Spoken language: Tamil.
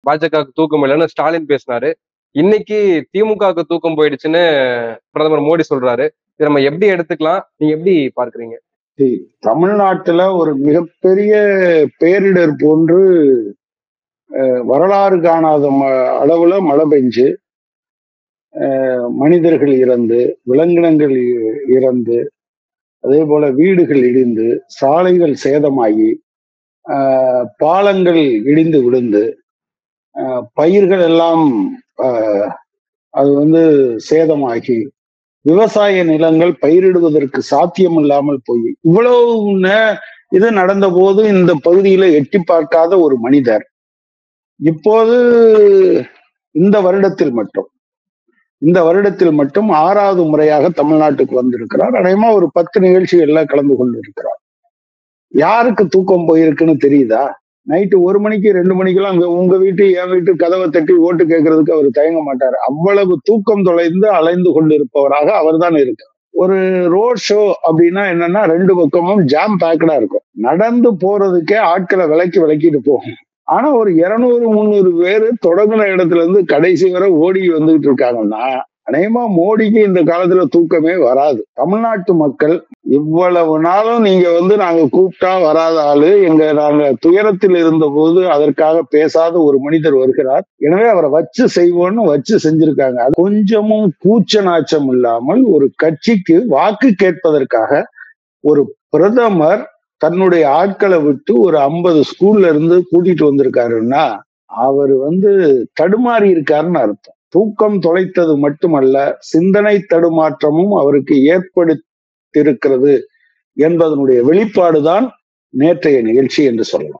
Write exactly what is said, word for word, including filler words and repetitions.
பாஜகவுக்கு தூக்கம் இல்லைன்னு ஸ்டாலின் பேசினாரு. இன்னைக்கு திமுகவுக்கு தூக்கம் போயிடுச்சுன்னு பிரதமர் மோடி சொல்றாரு. இதை நம்ம எப்படி எடுத்துக்கலாம்? நீங்க எப்படி பார்க்கறீங்க? தமிழ்நாட்டுல ஒரு மிகப்பெரிய பேரிடர் போன்று வரலாறு காணாத அளவுல மழை பெஞ்சு மனிதர்கள் இறந்து, விலங்கினங்கள் இறந்து, அதே போல வீடுகள் இடிந்து, சாலைகள் சேதமாகி, பாலங்கள் இடிந்து விழுந்து, பயிர்கள் எல்லாம் அது வந்து சேதமாகி, விவசாய நிலங்கள் பயிரிடுவதற்கு சாத்தியம் இல்லாமல் போய் இவ்வளவு இது நடந்த போது இந்த பகுதியில எட்டி பார்க்காத ஒரு மனிதர் இப்போது இந்த வருடத்தில் மட்டும் இந்த வருடத்தில் மட்டும் ஆறாவது முறையாக தமிழ்நாட்டுக்கு வந்திருக்கிறார். அநேகமா ஒரு பத்து நிகழ்ச்சிகள்ல கலந்து கொண்டு இருக்கிறார். யாருக்கு தூக்கம் போயிருக்குன்னு தெரியுதா? நைட்டு ஒரு மணிக்கு ரெண்டு மணிக்கெல்லாம் அங்க உங்க வீட்டு என் வீட்டு கதவை தட்டி ஓட்டு கேட்கறதுக்கு அவர் தயங்க மாட்டார். அவ்வளவு தூக்கம் தொலைந்து அலைந்து கொண்டு இருப்பவராக அவர் தான் இருக்கார். ஒரு ரோட் ஷோ அப்படின்னா என்னன்னா ரெண்டு பக்கமும் ஜாம் பேக்கடா இருக்கும். நடந்து போறதுக்கே ஆட்களை விலக்கி விலக்கிட்டு போகும். ஆனா ஒரு இருநூறு முந்நூறு பேரு தொடங்கின இடத்துல இருந்து கடைசி வரை ஓடி வந்துகிட்டு இருக்காங்கன்னா அநேகமா மோடிக்கு இந்த காலத்துல தூக்கமே வராது. தமிழ்நாட்டு மக்கள் இவ்வளவு நாளும் நீங்க வந்து நாங்க கூப்பிட்டா வராத ஆளு, எங்க நாங்க துயரத்தில் இருந்த போது அதற்காக பேசாத ஒரு மனிதர் வருகிறார். எனவே அவரை வச்சு செய்வோம்னு வச்சு செஞ்சிருக்காங்க. அது கொஞ்சமும் கூச்ச நாச்சம் இல்லாமல் ஒரு கட்சிக்கு வாக்கு கேட்பதற்காக ஒரு பிரதமர் தன்னுடைய ஆட்களை விட்டு ஒரு ஐம்பது ஸ்கூல்ல இருந்து கூட்டிட்டு வந்திருக்காருன்னா அவர் வந்து தடுமாறி இருக்காருன்னு அர்த்தம். தூக்கம் தொலைத்தது மட்டுமல்ல, சிந்தனை தடுமாற்றமும் அவருக்கு ஏற்படுத்தியிருக்கிறது என்பதனுடைய வெளிப்பாடுதான் நேற்றைய நிகழ்ச்சி என்று சொல்லலாம்.